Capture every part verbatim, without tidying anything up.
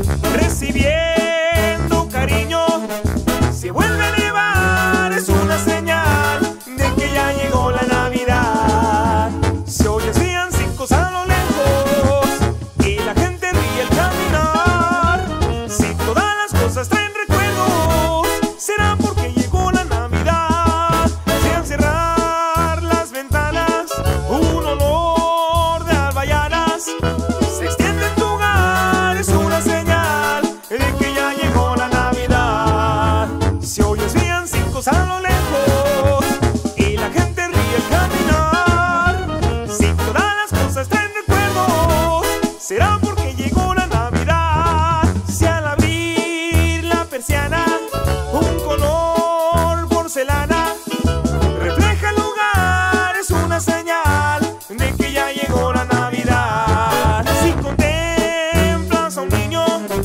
recibiendo cariño. Se vuelve a nevar, es una señal de que ya llegó la Navidad. Se oyen villancicos a lo lejos y la gente ríe al caminar. Si todas las cosas traen recuerdos, será porque llegó la Navidad. Si al cerrar las ventanas, un olor de albayanas se extiende en tu hogar, es una señal de que ya llegó la Navidad. Si oyes villancicos a lo lejos y la gente ríe al caminar, si todas las cosas traen recuerdos, será porque llegó la Navidad. Si al abrir la persiana, un color porcelana refleja el lugar, es una señal de que ya llegó la Navidad. Si contemplas a un niño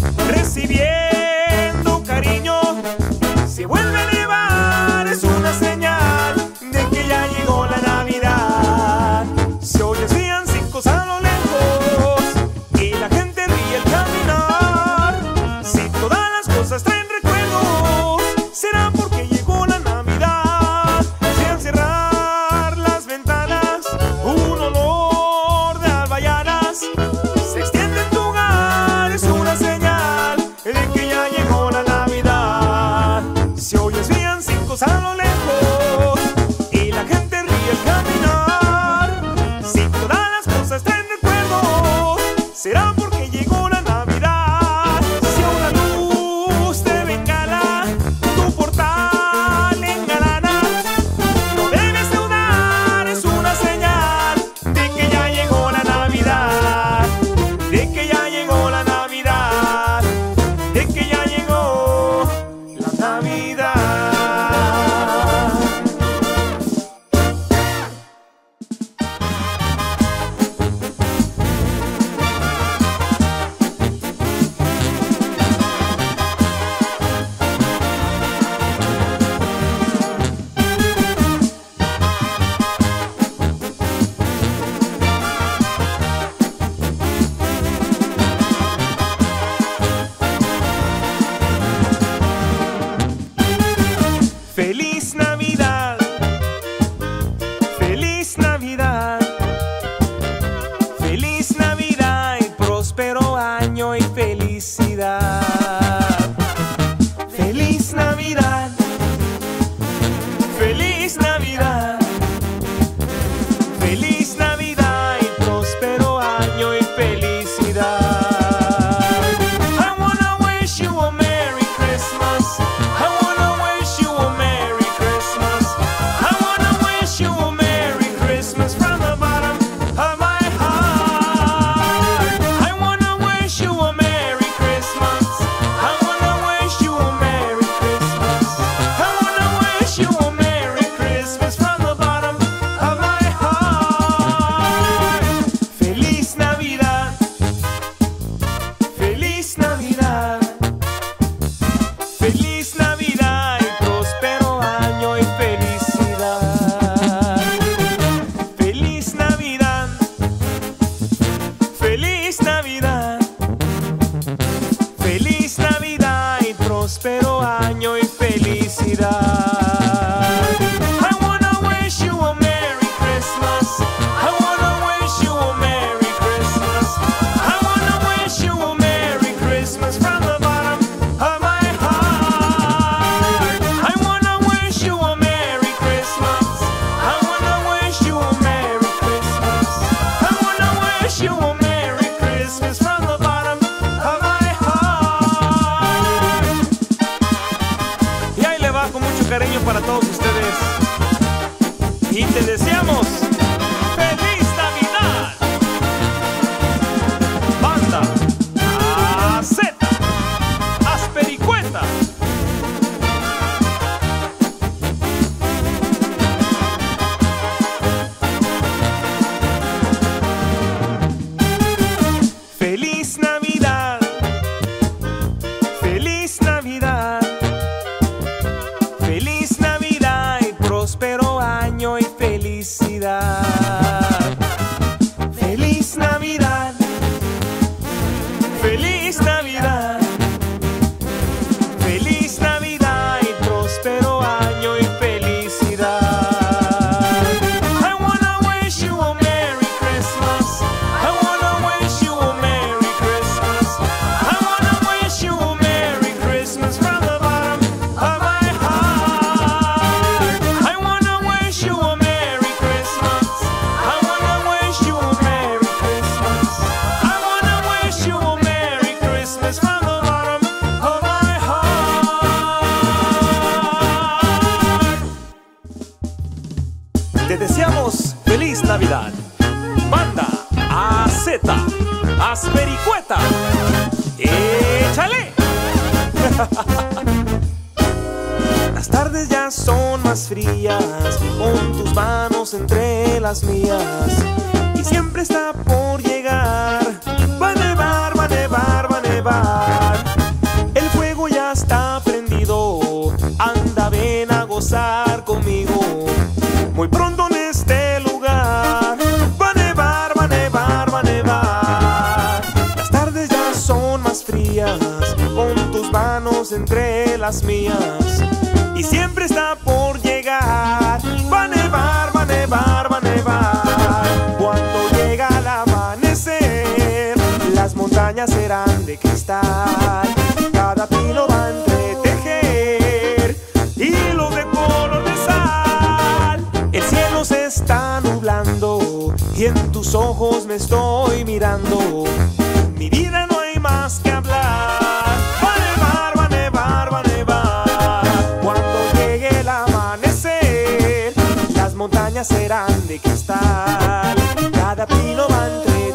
recibiendo cariño, se vuelve a nevar, es una señal de que ya llegó la Navidad. Si oyes villancicos a lo lejos y la gente ríe al caminar, si todas las cosas traen recuerdos, será porque llegó la Navidad. Si al cerrar las ventanas, un olor de albayanas se extiende en tu hogar, es una señal de que ya llegó la Navidad. Si oyes villancicos a lo lejos y la gente ríe al caminar, si todas las cosas traen recuerdos, será porque llegó la Navidad. Si a una luz de bengala tu portal engalana, no debes dudar, es una señal de que ya llegó la Navidad, de que ya llegó la Navidad, de que ya llegó la Navidad. Feliz Navidad, feliz Navidad, feliz Navidad y próspero año y felicidad. Feliz Navidad, feliz Navidad, feliz Navidad y próspero año y felicidad. I wanna wish you a Merry Christmas. I wanna wish you a Merry Christmas. I wanna wish you a Merry Christmas from the bottom of my heart. I wanna wish you a Merry Christmas. I wanna wish you a Merry Christmas. I wanna wish you a Merry Christmas from the bottom of my heart. Feliz Navidad, feliz Navidad, feliz Navidad y próspero año y felicidad. Feliz Navidad, feliz Navidad, feliz Navidad y próspero año y felicidad. I wanna wish you a Merry Christmas. I wanna wish you a Merry Christmas. I wanna wish you a Merry Christmas from the bottom of my heart. I wanna wish you a Merry Christmas. I wanna wish you a Merry Christmas. I wanna wish you a Merry Christmas from the bottom of my heart. Y ahí le va con mucho cariño para todos ustedes. Y te deseamos ¡Feliz Navidad! Banda A Z Aspericueta. Feliz Navidad, feliz Navidad, feliz Navidad y próspero año y felicidad. Navidad. Banda A Z, Aspericueta. ¡Échale! Las tardes ya son más frías, con tus manos entre las mías, y siempre está por llegar. Va a nevar, va a nevar, va a nevar. El fuego ya está prendido, anda, ven a gozar conmigo. Muy pronto en este lugar va a nevar, va a nevar, va a nevar. Las tardes ya son más frías, con tus manos entre las mías, y siempre está por llegar. Va a nevar, va a nevar, va a nevar. Cuando llega el amanecer, las montañas serán de cristal. Cada pino va a entretejer hilos de color de sal. El cielo se está nublando y en tus ojos me estoy mirando. Mi vida no hay más que hablar. Va a nevar, va a nevar, va a nevar. Cuando llegue el amanecer, las montañas serán de cristal. Cada pino va a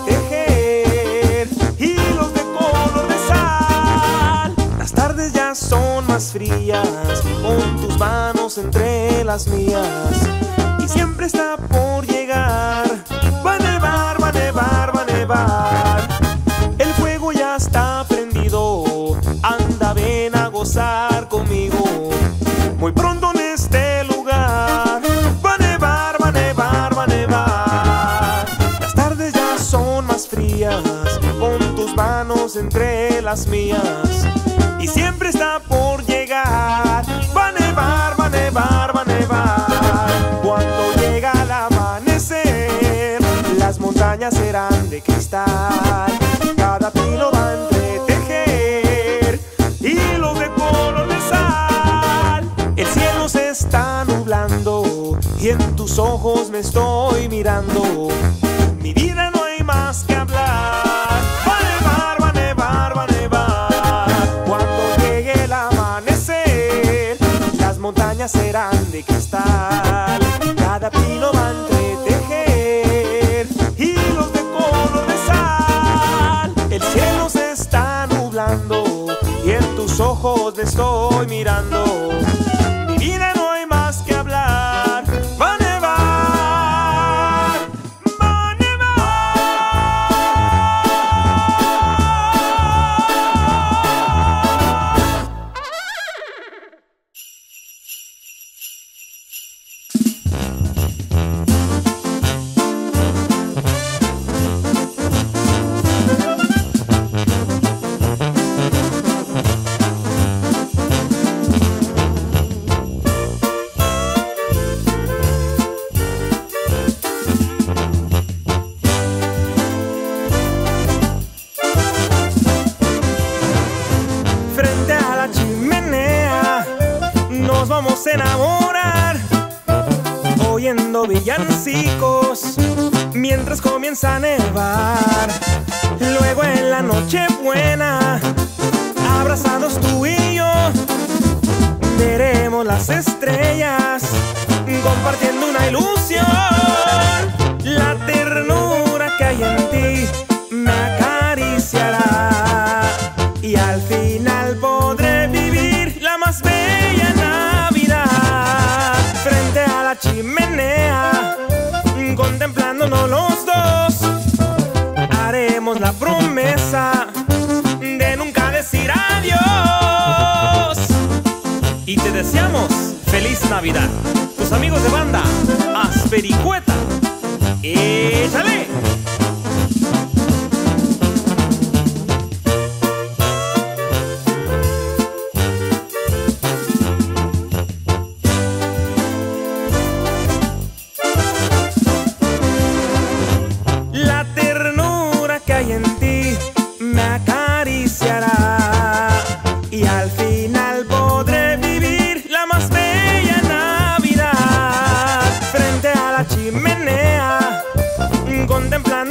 entretejer hilos de color de sal. Las tardes ya son más frías, con tus manos entre las mías, y siempre está por llegar. Va a nevar, va a nevar, va a nevar. El fuego ya está prendido, anda, ven a gozar conmigo. Muy pronto en este lugar va a nevar, va a nevar, va a nevar. Las tardes ya son más frías, con tus manos entre las mías, y siempre está por llegar. Va a nevar, va a nevar, va a nevar. Cuando llega el amanecer, las montañas serán de cristal. Cada pino va a entretejer hilos de color de sal. El cielo se está nublando y en tus ojos me estoy mirando. Mi vida no hay más que hablar. Va a nevar, va a nevar, va a nevar. Cuando llegue el amanecer, las montañas serán de cristal. Cada pino va a entretejer hilos de color de sal. El cielo se está nublando y en tus ojos me estoy mirando. Mi vida no hay más que hablar. Va a nevar, va a frente a la chimenea nos vamos a enamorar, oyendo villancicos mientras comienza a nevar. Luego en la noche buena, abrazados tú y yo, veremos las estrellas compartiendo una ilusión. La ternura que hay en ti me acariciará, y al final podré vivir la más bella Navidad. Frente a la chimenea, contemplándonos los dos, haremos la promesa de nunca decir adiós. Y te deseamos feliz Navidad. Tus amigos de banda Aspericueta. ¡Échale! La ternura que hay en ti me acariciará, y al final podré vivir la más bella Navidad. Frente a la chimenea, contemplando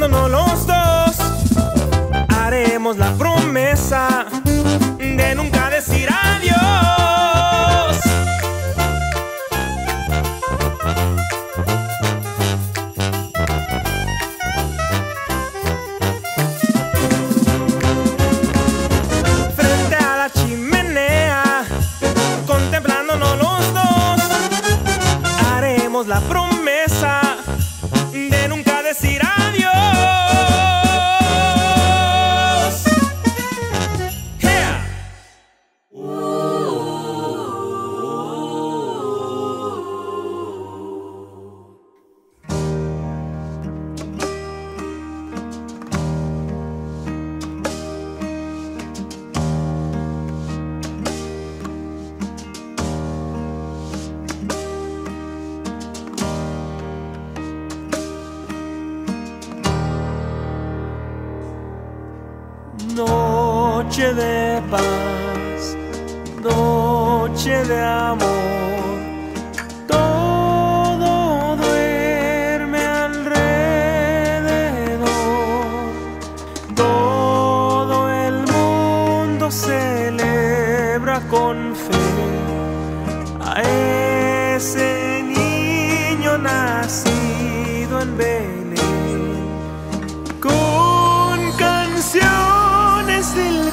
la promesa de nunca decir adiós. Yeah. Noche de paz, noche de amor, todo duerme alrededor, todo el mundo celebra con fe a ese niño nacido en Belén, con canciones del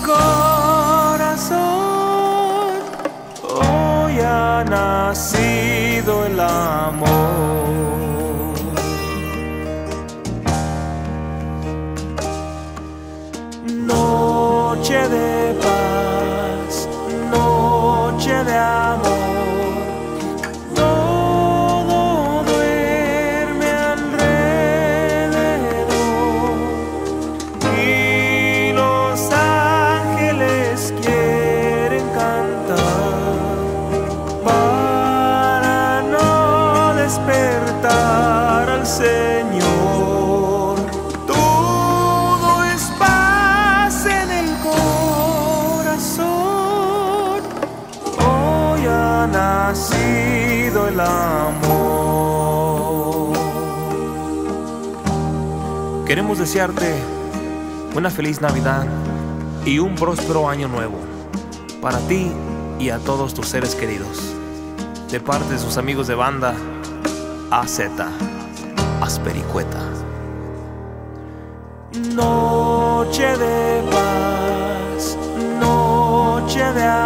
corazón. Hoy ha nacido el amor. Noche de paz, noche de amor, todo duerme alrededor y los ángeles quieren cantar para no despertar al Señor. Todo es paz en el corazón. Hoy ha nacido el amor. Queremos desearte una feliz Navidad y un próspero año nuevo para ti y a todos tus seres queridos. De parte de sus amigos de banda A Z, Aspericueta. Noche de paz, noche de amor.